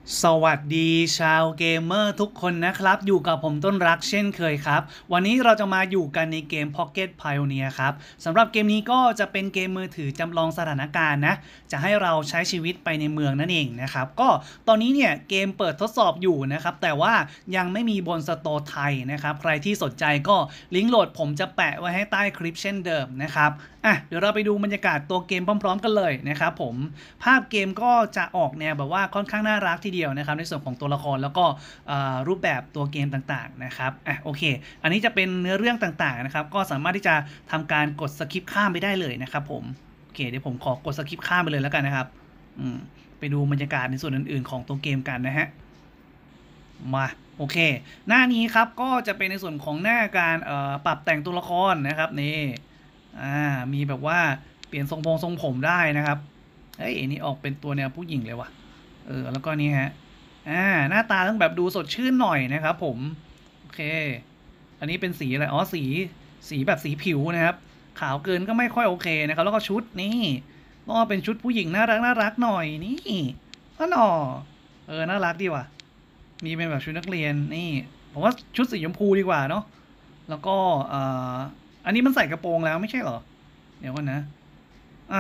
สวัสดีชาวเกมเมอร์ทุกคนนะครับอยู่กับผมต้นรักเช่นเคยครับวันนี้เราจะมาอยู่กันในเกม Pocket Pioneer ครับสำหรับเกมนี้ก็จะเป็นเกมมือถือจำลองสถานการณ์นะจะให้เราใช้ชีวิตไปในเมืองนั่นเองนะครับก็ตอนนี้เนี่ยเกมเปิดทดสอบอยู่นะครับแต่ว่ายังไม่มีบนสโตร์ไทยนะครับใครที่สนใจก็ลิงก์โหลดผมจะแปะไว้ให้ใต้คลิปเช่นเดิมนะครับเดี๋ยวเราไปดูบรรยากาศตัวเกมพร้อมๆกันเลยนะครับผมภาพเกมก็จะออกแนวแบบว่าค่อนข้างน่ารักทีเดียวนะครับในส่วนของตัวละครแล้วก็รูปแบบตัวเกมต่างๆนะครับโอเคอันนี้จะเป็นเนื้อเรื่องต่างๆนะครับก็สามารถที่จะทำการกดสคิปข้ามไปได้เลยนะครับผมโอเคเดี๋ยวผมขอกดสคิปข้ามไปเลยแล้วกันนะครับไปดูบรรยากาศในส่วนอื่นๆของตัวเกมกันนะฮะมาโอเคหน้านี้ครับก็จะเป็นในส่วนของหน้าการปรับแต่งตัวละครนะครับนี่มีแบบว่าเปลี่ยนทรงผมได้นะครับเฮ้ยนี่ออกเป็นตัวแนวผู้หญิงเลยว่ะแล้วก็นี่ฮะหน้าตาต้องแบบดูสดชื่นหน่อยนะครับผมโอเคอันนี้เป็นสีอะไรอ๋อสีแบบสีผิวนะครับขาวเกินก็ไม่ค่อยโอเคนะครับแล้วก็ชุดนี่ต้องเป็นชุดผู้หญิงน่ารักหน่อยนี่น่าน่ารักดีว่ะมีเป็นแบบชุดนักเรียนนี่ผมว่าชุดสีชมพูดีกว่าเนาะแล้วก็อันนี้มันใส่กระโปรงแล้วไม่ใช่เหรอเดี๋ยวก่อนนะอ่า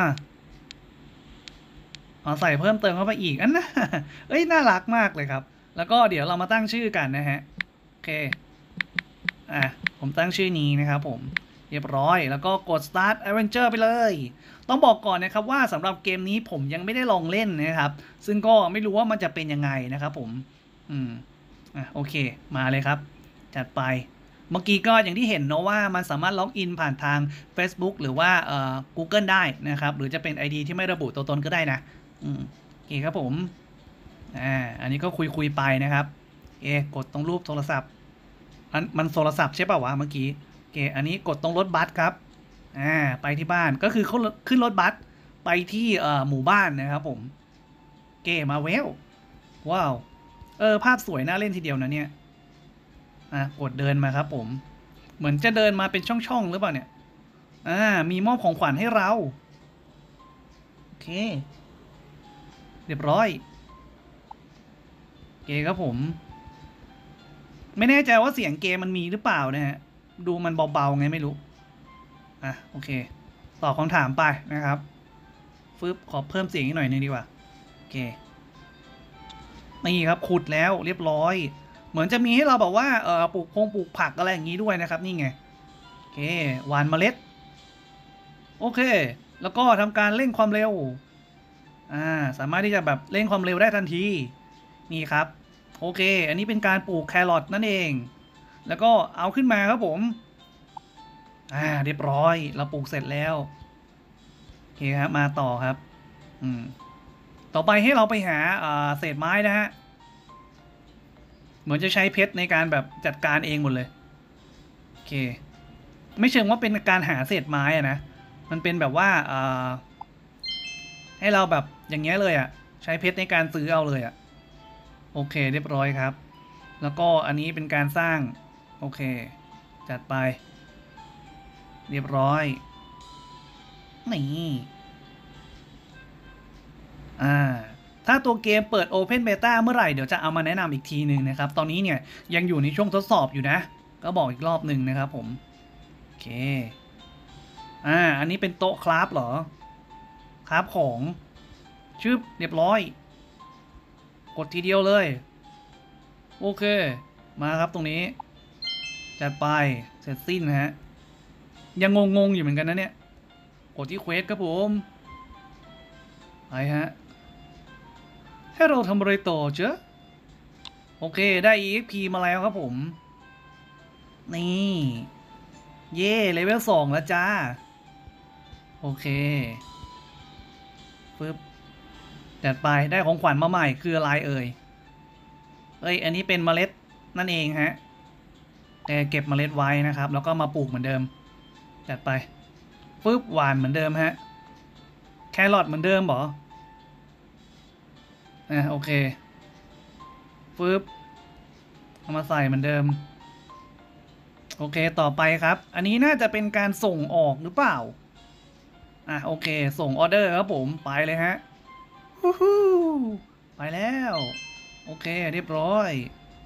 ใส่เพิ่มเติมเข้าไปอีกอันนะเอ้ยน่ารักมากเลยครับแล้วก็เดี๋ยวเรามาตั้งชื่อกันนะฮะโอเคผมตั้งชื่อนี้นะครับผมเรียบร้อยแล้วก็กด start adventure ไปเลยต้องบอกก่อนนะครับว่าสำหรับเกมนี้ผมยังไม่ได้ลองเล่นนะครับซึ่งก็ไม่รู้ว่ามันจะเป็นยังไงนะครับผมอืมโอเคมาเลยครับจัดไปเมื่อกี้ก็อย่างที่เห็นเนาะว่ามันสามารถล็อกอินผ่านทาง Facebook หรือว่าGoogle ได้นะครับหรือจะเป็น ID ที่ไม่ระบุตัวตนก็ได้นะโอเคครับผมอันนี้ก็คุยไปนะครับกดตรงรูปโทรศัพท์มันโทรศัพท์ใช่ป่าววะเมื่อกี้โอเคอันนี้กดตรงรถบัสครับไปที่บ้านก็คือขึ้นรถบัสไปที่หมู่บ้านนะครับผมมาเวลว้าวภาพสวยน่าเล่นทีเดียวนะเนี่ยกดเดินมาครับผมเหมือนจะเดินมาเป็นช่องหรือเปล่าเนี่ยมีมอบของขวัญให้เราโอเคเรียบร้อยโอเคครับผม ไม่แน่ใจว่าเสียงเกมมันมีหรือเปล่านะฮะดูมันเบาๆไงไม่รู้โอเคตอบคำถามไปนะครับขอเพิ่มเสียงอีกหน่อยนึงดีกว่าโอเคนี่ครับขุดแล้วเรียบร้อยเหมือนจะมีให้เราบอกว่าปลูกผักอะไรอย่างนี้ด้วยนะครับนี่ไงโอเคหว่านเมล็ดโอเคแล้วก็ทำการเร่งความเร็วสามารถที่จะแบบเร่งความเร็วได้ทันทีนี่ครับโอเคอันนี้เป็นการปลูกแครอทนั่นเองแล้วก็เอาขึ้นมาครับผมเรียบร้อยเราปลูกเสร็จแล้วโอเคครับมาต่อครับต่อไปให้เราไปหาเศษไม้นะฮะเหมือนจะใช้เพชรในการแบบจัดการเองหมดเลยโอเคไม่เชิงว่าเป็นการหาเศษไม้อะนะมันเป็นแบบว่าให้เราแบบอย่างเงี้ยเลยอะใช้เพชรในการซื้อเอาเลยอะโอเคเรียบร้อยครับแล้วก็อันนี้เป็นการสร้างโอเคจัดไปเรียบร้อยนี่ถ้าตัวเกมเปิด Open Beta เมื่อไหร่เดี๋ยวจะเอามาแนะนำอีกทีหนึ่งนะครับตอนนี้เนี่ยยังอยู่ในช่วงทดสอบอยู่นะก็บอกอีกรอบหนึ่งนะครับผมโอเคอันนี้เป็นโต๊ะคราฟเหรอคราฟของชึบเรียบร้อยกดทีเดียวเลยโอเคมาครับตรงนี้จัดไปเสร็จสิ้นนะฮะยังงงอยู่เหมือนกันนะเนี่ยกดที่เควสครับผมไปฮะให้เราทำอะไรต่อเจ๊โอเคได้ EXP มาแล้วครับผมนี่เย่เลเวล2แล้วจ้าโอเคปึ๊บจัดไปได้ของขวัญมาใหม่คืออะไรเอ่ยอันนี้เป็นเมล็ดนั่นเองฮะแต่เก็บเมล็ดไว้นะครับแล้วก็มาปลูกเหมือนเดิมจัดไปปึ๊บหวานเหมือนเดิมฮะแครอทเหมือนเดิมเหรอโอเคปึ๊บเอามาใส่เหมือนเดิมโอเคต่อไปครับอันนี้น่าจะเป็นการส่งออกหรือเปล่าโอเคส่งออเดอร์ครับผมไปเลยฮะฮู้ฮู้ไปแล้วโอเคเรียบร้อย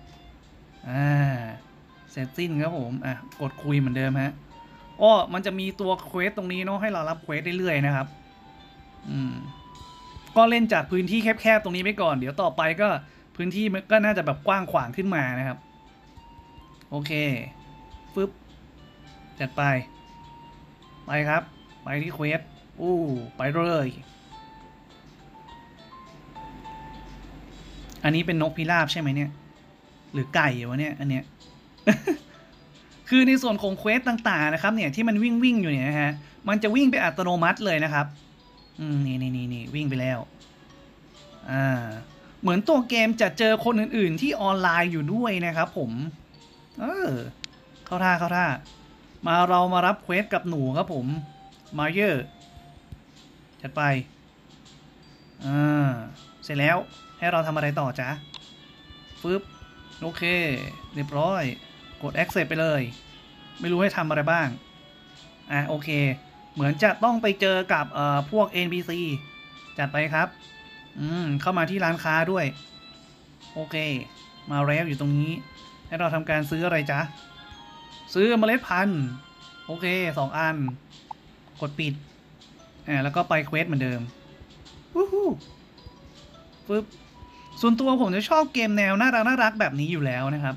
เสร็จสิ้นครับผมกดคุยเหมือนเดิมฮะมันจะมีตัวเควสตรงนี้เนาะให้เรารับเควสเรื่อยๆนะครับก็เล่นจากพื้นที่แคบๆตรงนี้ไปก่อนเดี๋ยวต่อไปก็พื้นที่มันก็น่าจะแบบกว้างขวางขึ้นมานะครับโอเคฟึบจัดไปครับไปที่เควสไปเลยอันนี้เป็นนกพิราบใช่ไหมเนี่ยหรือไก่วะเนี่ยอันเนี้ย คือในส่วนของเควสต่างๆนะครับเนี่ยที่มันวิ่งอยู่เนี่ยนะฮะมันจะวิ่งไปอัตโนมัติเลยนะครับนี่วิ่งไปแล้วเหมือนตัวเกมจะเจอคนอื่นๆที่ออนไลน์อยู่ด้วยนะครับผมเข้าท่าเรามารับเควสกับหนูครับผมมาเยอร์จัดไปเสร็จแล้วให้เราทำอะไรต่อจ๊ะฟึบโอเคเรียบร้อยกด accept ไปเลยไม่รู้ให้ทำอะไรบ้างโอเคเหมือนจะต้องไปเจอกับพวก NPC จัดไปครับเข้ามาที่ร้านค้าด้วยโอเคมาแล้วอยู่ตรงนี้ให้เราทำการซื้ออะไรจ๊ะซื้อเมล็ดพันธุ์โอเค2 อันกดปิดแล้วก็ไปเควสเหมือนเดิมวู้ฮู้ฟึบส่วนตัวผมจะชอบเกมแนวน่ารักแบบนี้อยู่แล้วนะครับ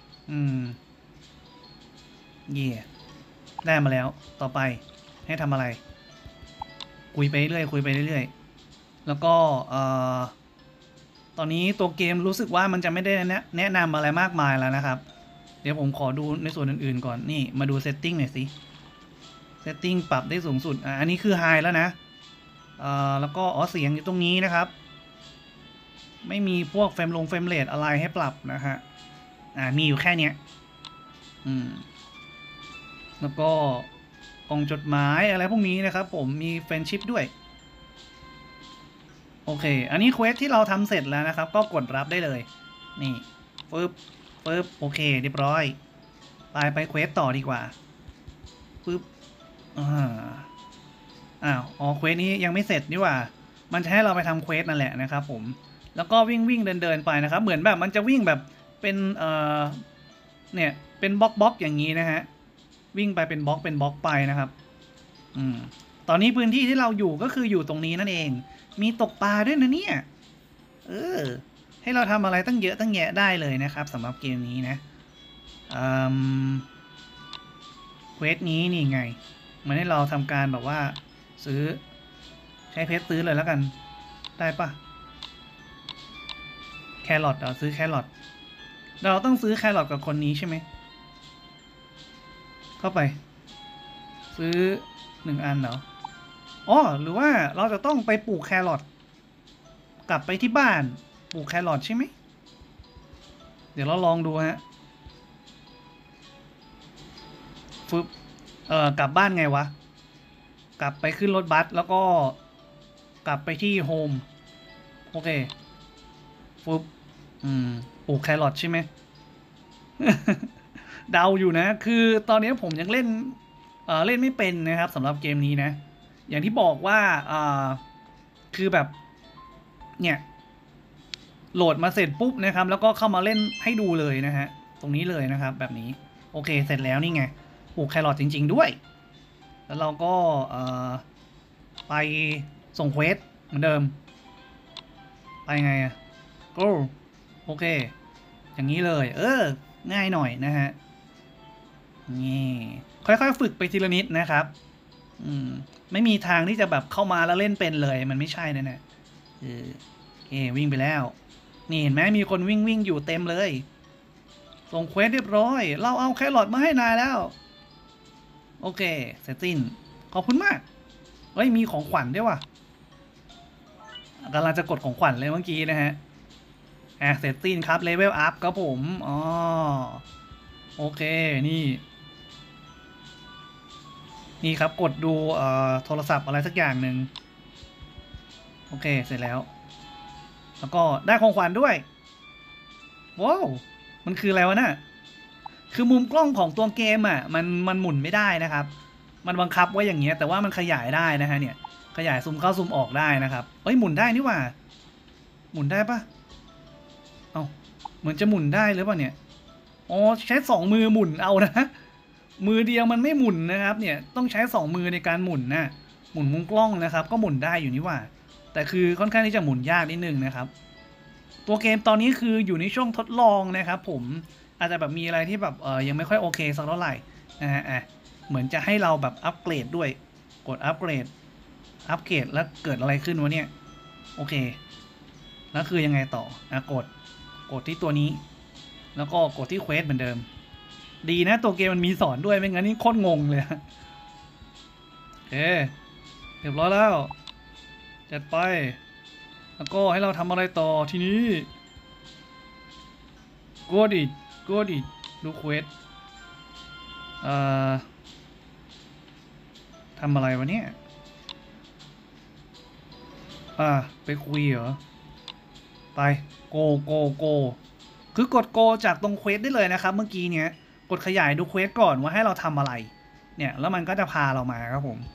ได้มาแล้วต่อไปให้ทำอะไรคุยไปเรื่อยแล้วก็ตอนนี้ตัวเกมรู้สึกว่ามันจะไม่ได้แนะนำอะไรมากมายแล้วนะครับเดี๋ยวผมขอดูในส่วนอื่นๆก่อนนี่มาดูเซตติ้งหน่อยสิเซตติ้งปรับได้สูงสุดอันนี้คือไฮแล้วนะแล้วก็เสียงอยู่ตรงนี้นะครับไม่มีพวกเฟรมเรทอะไรให้ปรับนะฮะมีอยู่แค่เนี้ยแล้วก็กล่องจดหมายอะไรพวกนี้นะครับผมมีเฟรนชิพด้วยโอเคอันนี้เควสที่เราทำเสร็จแล้วนะครับก็กดรับได้เลยนี่ปึ๊บโอเคเรียบร้อยไปเควสต่อดีกว่าปึ๊บเควสนี้ยังไม่เสร็จนี่ว่ามันจะให้เราไปทำเควสนั่นแหละนะครับผมแล้วก็วิ่งเดินไปนะครับเหมือนแบบมันจะวิ่งแบบเป็นเนี่ยเป็นบล็อกอย่างนี้นะฮะวิ่งไปเป็นบล็อกไปนะครับตอนนี้พื้นที่ที่เราอยู่ก็คืออยู่ตรงนี้นั่นเองมีตกปลาด้วยนะเนี่ยให้เราทำอะไรตั้งเยอะตั้งแยะได้เลยนะครับสำหรับเกมนี้นะเควสนี้นี่ไงมันให้เราทำการแบบว่าซื้อใช้เพชรซื้อเลยแล้วกันได้ปะแครอทซื้อแครอทเราต้องซื้อแครอทกับคนนี้ใช่ไหมเข้าไปซื้อ1 อันเหรอหรือว่าเราจะต้องไปปลูกแครอทกลับไปที่บ้านปลูกแครอทใช่ไหมเดี๋ยวเราลองดูฮะฟึบกลับบ้านไงวะกลับไปขึ้นรถบัสแล้วก็กลับไปที่โฮมโอเคฟึบปลูกแครอทใช่ไหม เดาอยู่นะคือตอนนี้ผมยังเล่นไม่เป็นนะครับสำหรับเกมนี้นะอย่างที่บอกว่าคือแบบเนี่ยโหลดมาเสร็จปุ๊บนะครับแล้วก็เข้ามาเล่นให้ดูเลยนะฮะตรงนี้เลยนะครับแบบนี้โอเคเสร็จแล้วนี่ไงปลูกแครอทจริงๆด้วยแล้วเราก็ไปส่งเควสเหมือนเดิมไปไงก็โอเคอย่างนี้เลยง่ายหน่อยนะฮะนี่ค่อยๆฝึกไปทีละนิดนะครับไม่มีทางที่จะแบบเข้ามาแล้วเล่นเป็นเลยมันไม่ใช่นะโอเควิ่งไปแล้วนี่เห็นไหมมีคนวิ่งอยู่เต็มเลยส่งเควสเรียบร้อยเราเอาแครอทมาให้นายแล้วโอเคเสร็จสิ้นขอบคุณมากเฮ้ยมีของขวัญด้วยว่ะกำลังจะกดของขวัญเลยเมื่อกี้นะฮะเสร็จสิ้นครับเลเวลอัพครับผมโอเคนี่ครับกดดูโทรศัพท์อะไรสักอย่างหนึ่งโอเคเสร็จแล้วแล้วก็ได้ของขวัญด้วยว้าวมันคืออะไรวะน่ะคือมุมกล้องของตัวเกมมันหมุนไม่ได้นะครับมันบังคับไว้อย่างเงี้ยแต่ว่ามันขยายได้นะฮะเนี่ยขยายซูมเข้าซูมออกได้นะครับหมุนได้นี่หว่าหมุนได้ปะเอ้าเหมือนจะหมุนได้หรือเปล่าเนี่ยอ๋อใช้2มือหมุนเอานะมือเดียวมันไม่หมุนนะครับเนี่ยต้องใช้2มือในการหมุนนะหมุนมุมกล้องนะครับก็หมุนได้อยู่นี่ว่าแต่คือค่อนข้างที่จะหมุนยากนิดนึงนะครับตัวเกมตอนนี้คืออยู่ในช่วงทดลองนะครับผมอาจจะแบบมีอะไรที่แบบยังไม่ค่อยโอเคสักเท่าไหร่นะฮะเหมือนจะให้เราแบบอัปเกรดด้วยกดอัปเกรดแล้วเกิดอะไรขึ้นวะเนี่ยโอเคแล้วคือยังไงต่อกดที่ตัวนี้แล้วก็กดที่เควสเหมือนเดิมดีนะตัวเกมมันมีสอนด้วยไม่งั้นนี่โคตรงงเลยโอเคเรียบร้อยแล้วจัดไปแล้วก็ให้เราทำอะไรต่อทีนี้กดอีกดูเควสทำอะไรวะเนี่ยไปคุยเหรอไปโกคือกดโกจากตรงเควสได้เลยนะครับเมื่อกี้เนี้ยกดขยายดูเควสก่อนว่าให้เราทำอะไรเนี่ยแล้วมันก็จะพาเรามาครับผม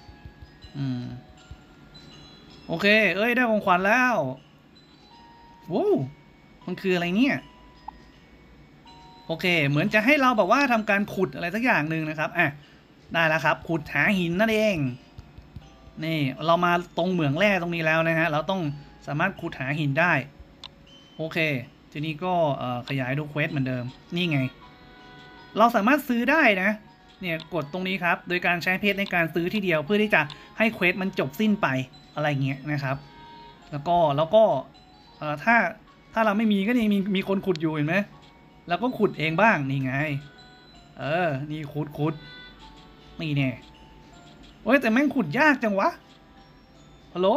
โอเคเอ้ยได้ของขวัญแล้วโว้มันคืออะไรเนี่ยโอเคเหมือนจะให้เราแบบว่าทำการขุดอะไรสักอย่างหนึ่งนะครับได้แล้วครับขุดหาหินนั่นเองนี่เรามาตรงเหมืองแร่ตรงนี้แล้วนะฮะเราต้องสามารถขุดหาหินได้โอเคทีนี้ก็ขยายดูเควสเหมือนเดิมนี่ไงเราสามารถซื้อได้นะเนี่ยกดตรงนี้ครับโดยการใช้เพชรในการซื้อทีเดียวเพื่อที่จะให้เควสมันจบสิ้นไปอะไรเงี้ยนะครับแล้วก็ถ้าเราไม่มีก็นี่มีคนขุดอยู่เห็นไหมแล้วก็ขุดเองบ้างนี่ไงนี่ขุดนี่เนี่ยโอ้ยแต่แม่งขุดยากจังวะฮัลโหล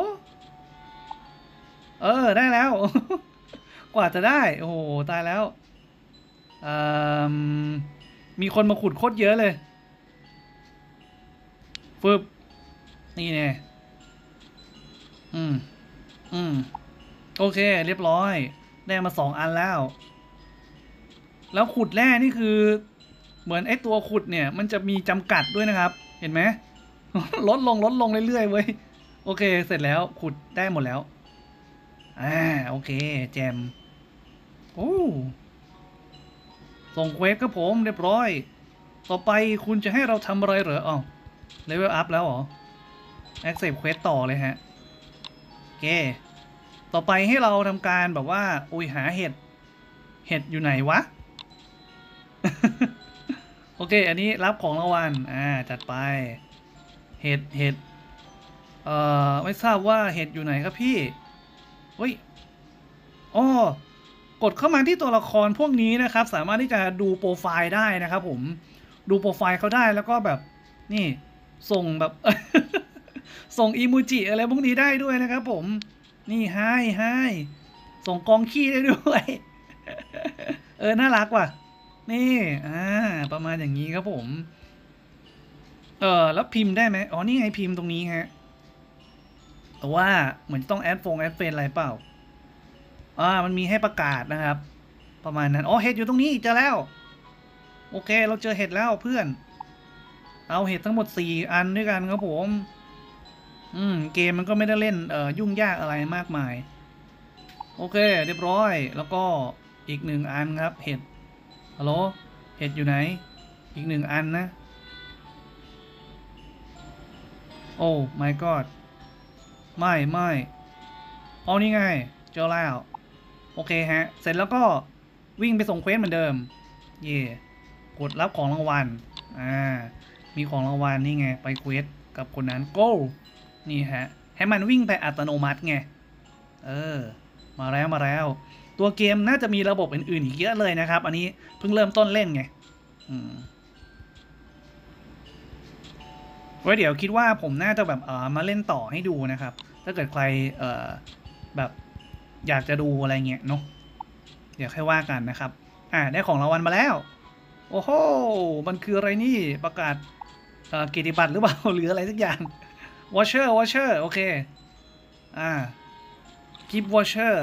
ได้แล้ว กว่าจะได้โอ้โหตายแล้วมีคนมาขุดโคตรเยอะเลยฟึบนี่เนี่ยโอเคเรียบร้อยได้มา2 อันแล้วขุดแร่นี่คือเหมือนไอ้ตัวขุดเนี่ยมันจะมีจำกัดด้วยนะครับเห็นไหม ลดลงเรื่อยๆเว้ยโอเคเสร็จแล้วขุดได้หมดแล้วโอเคแจมโอ้ส่งเควสครับผมเรียบร้อยต่อไปคุณจะให้เราทำอะไรเหรอเลเวลอัพแล้วเหรอ accept เควสต่อเลยฮะโอเคต่อไปให้เราทำการแบบว่าหาเห็ดอยู่ไหนวะ โอเคอันนี้รับของรางวัลจัดไปเห็ดไม่ทราบว่าเห็ดอยู่ไหนครับพี่เฮ้ยกดเข้ามาที่ตัวละครพวกนี้นะครับสามารถที่จะดูโปรไฟล์ได้นะครับผมดูโปรไฟล์เขาได้แล้วก็แบบนี่ส่งแบบ ส่งอีโมจิอะไรพวกนี้ได้ด้วยนะครับผมนี่ให้ส่งกองขี้ได้ด้วย น่ารักว่ะนี่ประมาณอย่างนี้ครับผมแล้วพิมพ์ได้ไหมนี่ไงพิมพ์ตรงนี้ฮะแต่ว่าเหมือนต้องแอดเฟนอะไรเปล่ามันมีให้ประกาศนะครับประมาณนั้นเห็ดอยู่ตรงนี้เจอแล้วโอเคเราเจอเห็ดแล้วเพื่อนเอาเห็ดทั้งหมด4 อันด้วยกันครับผมเกมมันก็ไม่ได้เล่นยุ่งยากอะไรมากมายโอเคเรียบร้อยแล้วก็อีก1 อันครับเห็ดฮัลโหลเห็ดอยู่ไหนอีก1 อันนะโอ้ my god ไม่นี่ไงเจอแล้วโอเคฮะเสร็จแล้วก็วิ่งไปส่งเควสเหมือนเดิมกดรับของรางวัลมีของรางวัลนี่ไงไปเควสกับคนนั้น go นี่ฮะให้มันวิ่งไปอัตโนมัติไงมาแล้วตัวเกมน่าจะมีระบบอื่นๆอีกเยอะเลยนะครับอันนี้เพิ่งเริ่มต้นเล่นไงไว้เดี๋ยวคิดว่าผมน่าจะแบบมาเล่นต่อให้ดูนะครับถ้าเกิดใครแบบอยากจะดูอะไรเงี้ยเนาะเดี๋ยวค่อยว่ากันนะครับได้ของรางวัลมาแล้วโอ้โหมันคืออะไรนี่ประกาศเกียรติบัตรหรือเปล่า หรืออะไรสักอย่าง Watcher โอเคKeep Watcher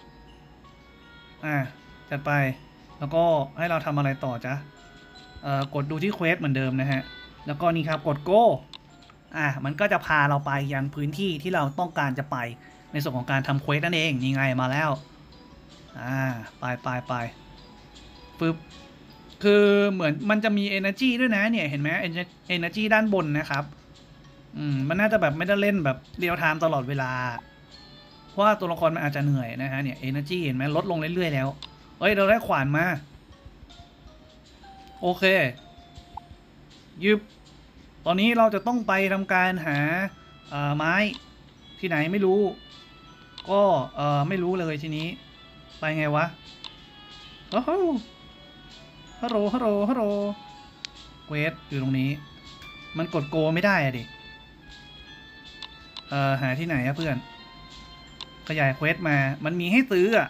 จัดไปแล้วก็ให้เราทำอะไรต่อจ๊ะกดดูที่เควสเหมือนเดิมนะฮะแล้วก็นี่ครับกด Go มันก็จะพาเราไปยังพื้นที่ที่เราต้องการจะไปในส่วนของการทำเควสนั่นเองนี่ไงมาแล้วไปปึ๊บคือเหมือนมันจะมี energy ด้วยนะเนี่ยเห็นไหม energy ด้านบนนะครับมันน่าจะแบบไม่ได้เล่นแบบเรียลไทม์ตลอดเวลาเพราะว่าตัวละครมันอาจจะเหนื่อยนะฮะเนี่ย energy เห็นไหมลดลงเรื่อยๆแล้วเฮ้ยเราได้ขวานมาโอเคยึบตอนนี้เราจะต้องไปทำการหาไม้ที่ไหนไม่รู้ก็ไม่รู้เลยทีนี้ไปไงวะโอ้โหฮัลโหลเควสอยู่ตรงนี้มันกดโกไม่ได้อะดิหาที่ไหนอะเพื่อนขยายเควสมามันมีให้ซื้ออะ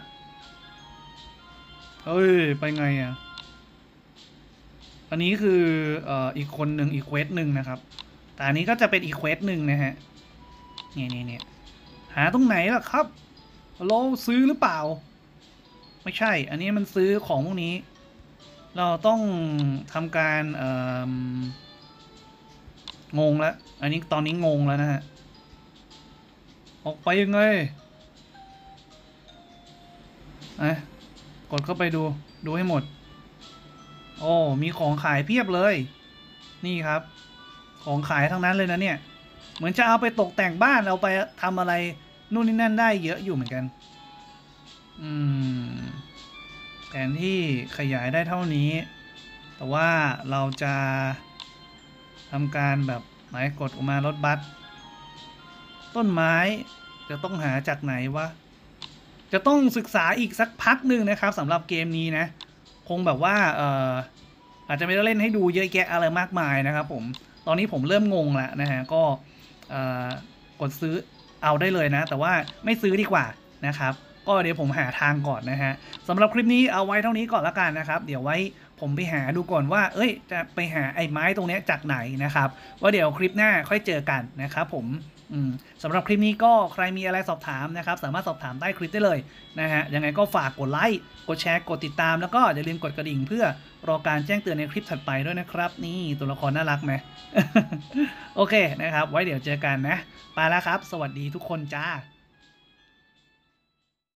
เฮ้ยไปไงอะอันนี้คืออีกคนหนึ่งอีกเควสหนึ่งนะครับแต่อันนี้ก็จะเป็นอีกเควสหนึ่งนะฮะเนี่ยหาตรงไหนล่ะครับเราซื้อหรือเปล่าไม่ใช่อันนี้มันซื้อของพวกนี้เราต้องทำการงงแล้วอันนี้ตอนนี้งงแล้วนะฮะออกไปยังไงกดเข้าไปดูให้หมดโอ้มีของขายเพียบเลยนี่ครับของขายทั้งนั้นเลยนะเนี่ยเหมือนจะเอาไปตกแต่งบ้านเอาไปทำอะไรนู่นนี่นั่นได้เยอะอยู่เหมือนกันแผนที่ขยายได้เท่านี้แต่ว่าเราจะทำการแบบไหนกดออกมารถบัสต้นไม้จะต้องหาจากไหนวะจะต้องศึกษาอีกสักพักหนึ่งนะครับสำหรับเกมนี้นะคงแบบว่าอาจจะไม่ได้เล่นให้ดูเยอะแยะอะไรมากมายนะครับผมตอนนี้ผมเริ่มงงแล้วนะฮะก็กดซื้อเอาได้เลยนะแต่ว่าไม่ซื้อดีกว่านะครับก็เดี๋ยวผมหาทางก่อนนะฮะสำหรับคลิปนี้เอาไว้เท่านี้ก่อนละกันนะครับเดี๋ยวไว้ผมไปหาดูก่อนว่าจะไปหาไอ้ไม้ตรงนี้จากไหนนะครับว่าเดี๋ยวคลิปหน้าค่อยเจอกันนะครับผมสำหรับคลิปนี้ก็ใครมีอะไรสอบถามนะครับสามารถสอบถามใต้คลิปได้เลยนะฮะยังไงก็ฝากกดไลค์กดแชร์กดติดตามแล้วก็อย่าลืมกดกระดิ่งเพื่อรอการแจ้งเตือนในคลิปถัดไปด้วยนะครับนี่ตัวละครน่ารักไหม โอเคนะครับไว้เดี๋ยวเจอกันนะไปแล้วครับสวัสดีทุกคนจ้า